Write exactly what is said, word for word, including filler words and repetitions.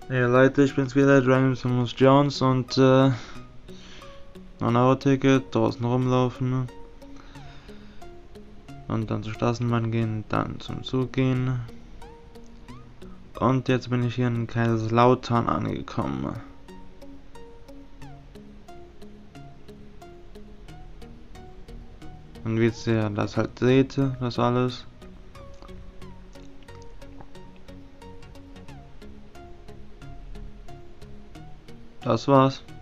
Ja Leute, ich bin's wieder, Dragon's Jones und äh, neun Euro Ticket, draußen rumlaufen, ne? Und dann zur Straßenbahn gehen, dann zum Zug gehen. Und jetzt bin ich hier in Kaiserslautern angekommen. Und wie ihr das halt seht, das alles. Das war's.